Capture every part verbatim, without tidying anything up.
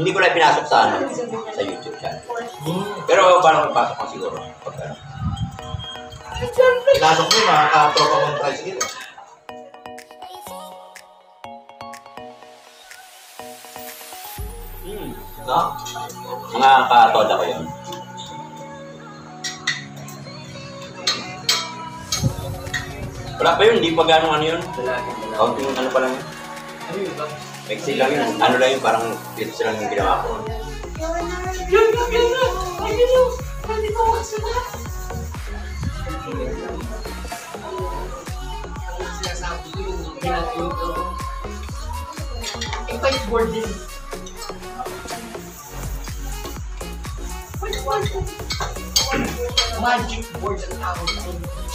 hindi ko lang pinasok sa ano, sa YouTube channel. Pero parang papasok ko siguro. Pagka. Pinasok mo yung mga katropa mong tricycle. Hmm. No? Mga katoda ko yun. Wala pa yun, hindi pa gano'ng ano yun. Kaunting ano pa lang yun. Ano yun ba? Mexi lang yun. Ano lang yun, parang tips lang yung ginawa ko. Yun, yun, yun, yun! Ay, yun, yun! Pwede ko ako sila! Sinasabi ko yung ginagawa ko. Invite board din. Magic board ang tawag ko.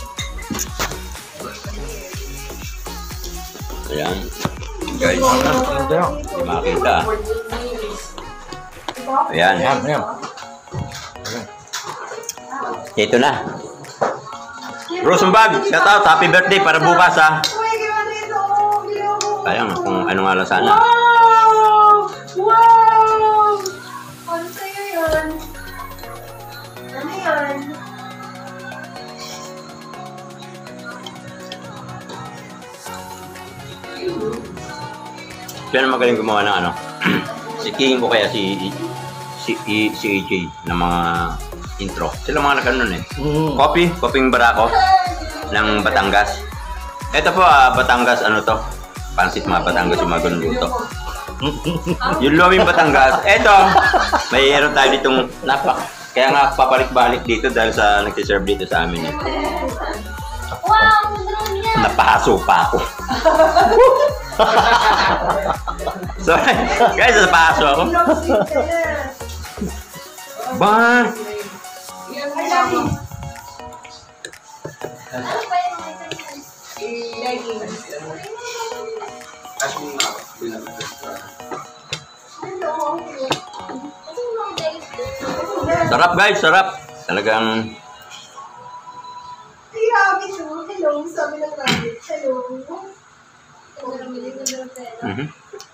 Ayan. Guys, makita. Ayan. Ayan, ayan. Ito na. Rosenbag, shout out. Happy birthday para bukas ha. Sayang kung ano nga lang sana. Wow! Wow! Ano sa'yo yun? Ano yan? Siya na magaling gumawa ng ano. Si King ko kaya si si si A J ng mga intro. Sila mga nag-ano nun eh. Mm. Coffee, koping barako ng Batangas. Ito po ah, Batangas ano to? Pansit mga Batangas yung mga ganun luto. Yung loming Batangas. Ito, mayroon tayo ditong napak. Kaya nga papalik-balik dito dahil sa nagsiserve dito sa amin eh. Wow! Drone yan! Napahaso pa ako. Sorry, guys, napahaso ako. Ba? Sarap guys, sarap. Talagang Hey, Rabbit, oh. Hello. Sabi ng Rabbit. Hello. mhm.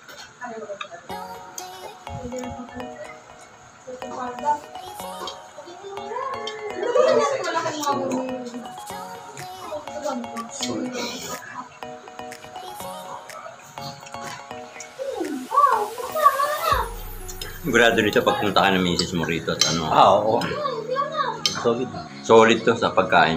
Sigurado nito pagpunta ka ng misis mo rito at ano. Ah, oo. Solid. Solid to sa pagkain.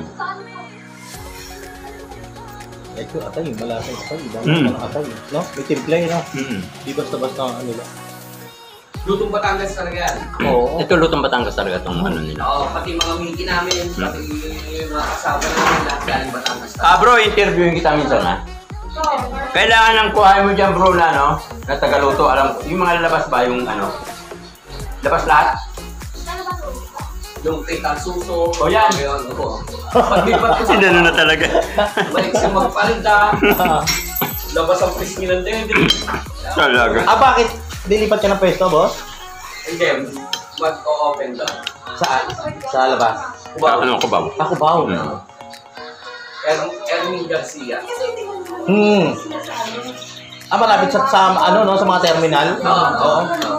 Ito, atay, malasang atay. Dami Mm. ng atay. No? May timplay, no? Mm. Di basta-basta ano lang. Lutong Batangas talaga yan. Oo. Ito lutong Batangas talaga itong ano nila. Oo, pati mga miki namin, pati mga kasama namin lahat galing Batangas. Ah bro, interviewin kita minsan ha. Kailangan ng kuhain mo dyan bro na no, na tagaluto. Alam ko, yung mga lalabas ba yung ano? Labas lahat? Yung kay Tansuso. O yan. Ngayon, oo. Paglipat ko sa Sinano na talaga. balik sa magpalinda. Labas ang frisky ng dede. Talaga. Ah, bakit? Dilipat ka ng pwesto, boss? Hindi, mag-o-open daw. Saan? Sa labas? Ano ko ba? Ako ba? Hmm. Erwin Erwin Garcia. Hmm. Ah, malapit sa, sa ano, no? Sa mga terminal? Oo. Oo.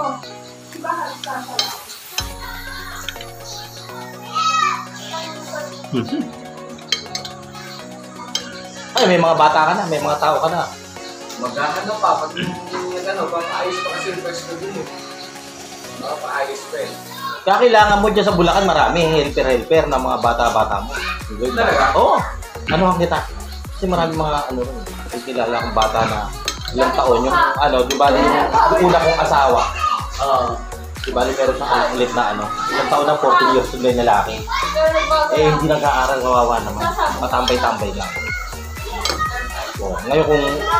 Ay, may mga bata ka na, may mga tao ka na. Mag-ano pa, pag nag-ano, papaayos pa kasi yung first ko din eh. Papaayos pa eh. Kaya kailangan mo dyan sa Bulacan, marami helper-helper ng mga bata-bata mo. Talaga? Oo. Ano ang kita? Kasi marami mga ano rin. Kasi kilala akong bata na ilang taon yung ano, di ba yung, yung una kong asawa. Oo. Di ba meron siyang ulit na ano, ilang taon na fourteen years old na yung lalaki. Eh hindi nag-aaral, kawawa naman. Matambay-tambay lang. Oh, ngayon kung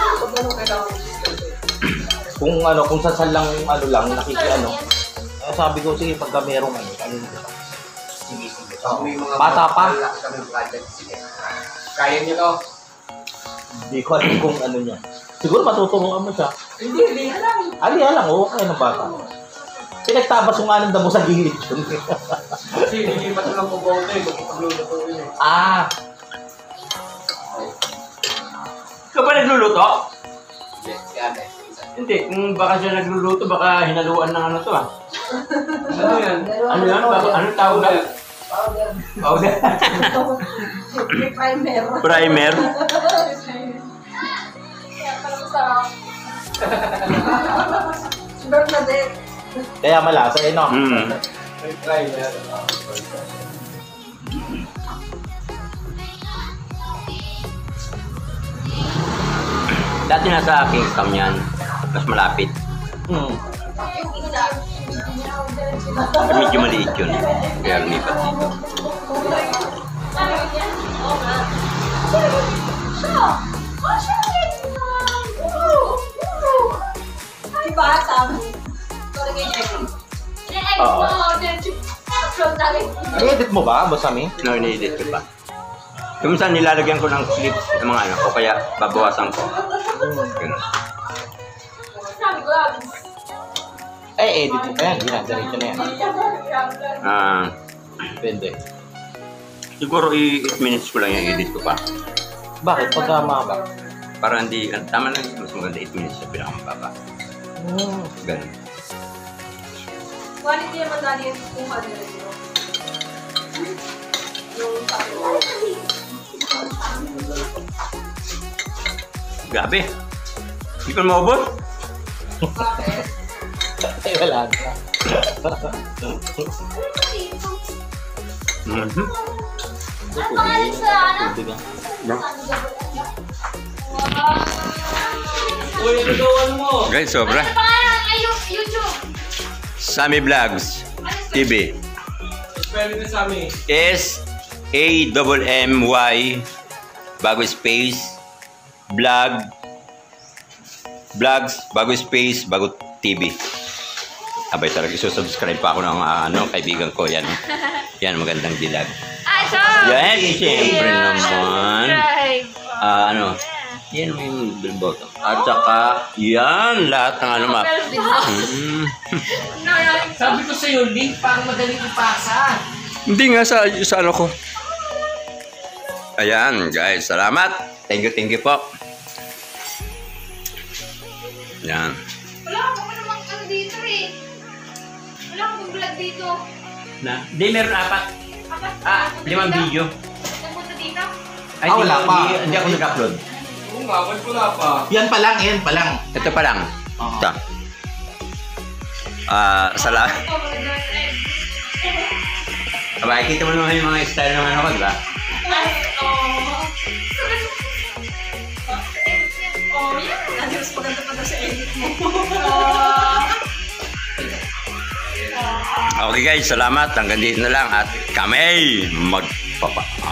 kung ano, kung sasal lang ano lang, nakiki ano. Eh, sabi ko sige pagka merong ano, ano nito. Sige, sige. So, may mga Bata pa? malaki kami project. Sige. Kaya niyo to? Hindi ko alam kung ano niya. Siguro matuturuan mo siya. Hindi, hindi lang. Aliya lang, oo, kaya ng bata. Pinagtabas yung anong damo sa gilid yun. Kasi hindi pa lang po bote, magluluto yun eh. Ah, Ikaw ba nagluluto? Yes, si Ate. Hindi, kung baka siya nagluluto, baka hinaluan ng ano to ah. Ano yan? Ano yan? Baka, anong tawag na? Powder. Powder. May primer. Primer. Kaya pala masarap. Bernadette. Kaya malasa eh, no? Mm. May try na. Dati nasa Kingstown yan. Mas malapit. Hmm. Yung isa. Pero medyo maliit yun. Kaya lumipat dito. Ano yan? Oo nga. Siya! Oh, siya! Guru! Guru! Diba? Sabi. Sorry kay Jeffy. I-edit Oo. mo. Upload namin. I-edit mo ba, Boss Ami? No, ini-edit ko pa. Kung saan nilalagyan ko ng clips ng mga ano, o kaya babawasan ko. Ganun. Sabi ko lang. Eh, edit mo pa yan. Ginagarit na yan. Ah, Depende. siguro i-eight minutes ko lang yung edit ko pa. Bakit? Pagka mahaba? Para hindi, ah, tama lang, mas maganda eight minutes sa pinakamababa. Hmm. Ganun. Quality naman dali yung two hundred. Yung sabi ko. Grabe. Hindi ko na maubos. Bakit? Eh, wala na. Mhm. Ano pangalan sa ano? Tubig ah. No? Wow! Uy, ano daw ano mo? Guys, sobra. Ano pangalan ng YouTube? Sammy Vlogs T V. Spelling na sa amin. S A M M Y bago space vlog vlogs bago space bago T V. Abay talaga isusubscribe pa ako ng uh, ano, kaibigan ko yan. Yan, magandang dilag. Ah, so! Yan, siyempre naman. Subscribe! Ah, ano, yan yung bell button. At saka, yan, lahat ng ano map. Mm. Sabi ko sa'yo, link para madaling ipasa. Hindi nga sa, sa ano ko. Ayan, guys, salamat. Thank you, thank you po. Yan. Wala ka pa namang ano dito eh. Wala akong vlog dito. Na, di meron apat. Apat Ah, limang video. Napunta dito? Ay, Ah, di- wala pa. Hindi, hindi ako nag-upload. Oo nga, ba't wala pa? Yan pa lang, yan pa lang. Ito pa lang. Oo. Ito. Ah, salamat. Oh, maganda. Abay, kita mo naman yung mga style ng ano ko, di ba? Ay, oh. Oh, yan. Ano mas maganda pa sa edit mo? Okay guys, salamat. Hanggang dito na lang at kami magpapa.